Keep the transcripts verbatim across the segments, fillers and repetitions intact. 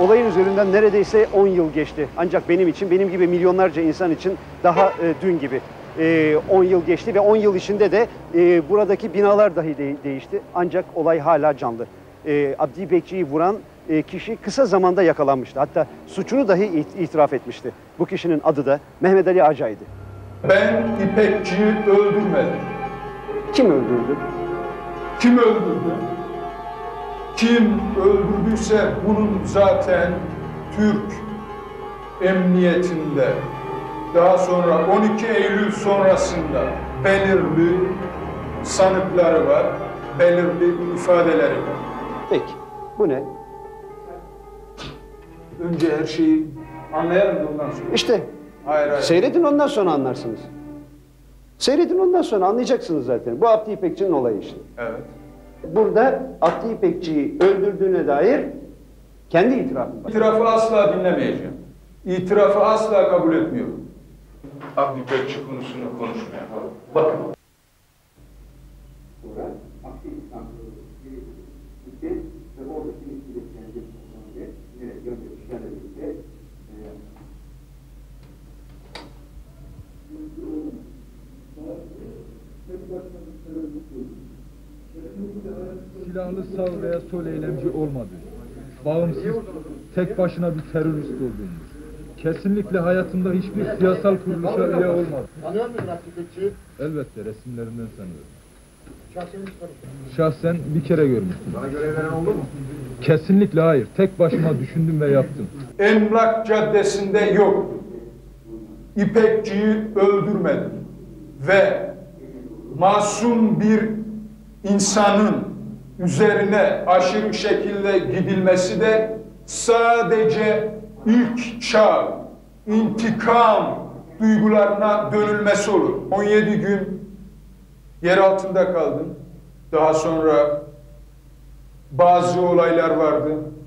Olayın üzerinden neredeyse on yıl geçti. Ancak benim için, benim gibi milyonlarca insan için daha e, dün gibi. on yıl geçti ve on yıl içinde de e, buradaki binalar dahi de değişti. Ancak olay hala canlı. E, Abdi İpekçi'yi vuran e, kişi kısa zamanda yakalanmıştı. Hatta suçunu dahi it itiraf etmişti. Bu kişinin adı da Mehmet Ali Acay'dı. Ben İpekçi'yi öldürmedim. Kim öldürdü? Kim öldürdü? Kim öldürdüyse bunun zaten Türk emniyetinde, daha sonra on iki Eylül sonrasında belirli sanıkları var, belirli ifadeleri var. Peki, bu ne? Önce her şeyi anlayalım da ondan sonra. İşte, hayır, hayır. Seyredin ondan sonra anlarsınız. Seyredin ondan sonra anlayacaksınız zaten. Bu Abdi İpekçi'nin olayı işte. Evet. Burada Abdi İpekçi'yi öldürdüğüne dair kendi itirafı var. İtirafı asla dinlemeyeceğim. İtirafı asla kabul etmiyorum. Abdi İpekçi konusunu konuşmaya. Bakın. Sonra Abdi İpekçi'ye gitti ve oradaki ilişkileri yine göndermişlerle birlikte silahlı sağ veya sol eylemci olmadı. Bağımsız, tek başına bir terörist olduğumuz. Kesinlikle hayatımda hiçbir siyasal kuruluşa üye olmadı. Tanıyor musun Abdi İpekçi'yi? Elbette resimlerinden tanıyorum. Şahsen hiç tanışmadın. Şahsen bir kere görmüştüm. Bana görev veren oldu mu? Kesinlikle hayır. Tek başıma düşündüm ve yaptım. Emlak Caddesi'nde yok. İpekçi'yi öldürmedim. Ve masum bir insanın üzerine aşırı şekilde gidilmesi de sadece ilk çağ, intikam duygularına dönülmesi olur. on yedi gün yer altında kaldım. Daha sonra bazı olaylar vardı.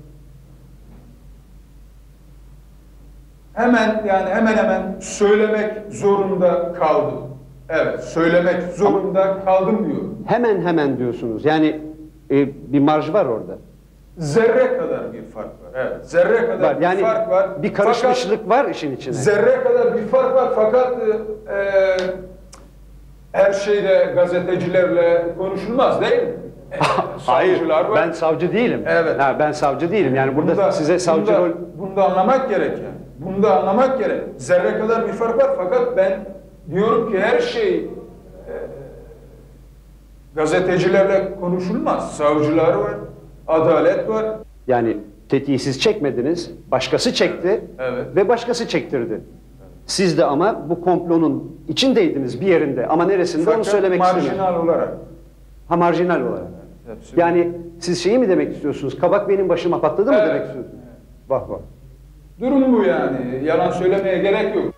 Hemen yani hemen hemen söylemek zorunda kaldım. Evet, söylemek zorunda kaldım diyorum. hemen hemen diyorsunuz. Yani e, bir marj var orada. Zerre kadar bir fark var. Evet, zerre kadar Var. Yani bir fark var. bir karışmışlık Fakat, var işin içine. Zerre kadar bir fark var fakat e, her şeyde gazetecilerle konuşulmaz değil mi? Hayır, var. ben savcı değilim. Evet. Ha, ben savcı değilim. Yani burada Bunda, size savcı bunda, rol... Bunu da anlamak gerek yani. Bunu da anlamak gerek. Zerre kadar bir fark var fakat ben diyorum ki her şey e, gazetecilerle konuşulmaz. Savcılar var, adalet var. Yani tetiği siz çekmediniz, başkası çekti Evet. ve başkası çektirdi. Siz de ama bu komplonun içindeydiniz bir yerinde ama neresinde Fakat onu söylemek istemiyorum. marjinal olarak. Ha marjinal olarak. Hepsi. Yani siz şeyi mi demek istiyorsunuz? Kabak benim başıma patladı mı Evet. demek istiyorsunuz? Bak bak. Durum bu yani. Yalan söylemeye gerek yok.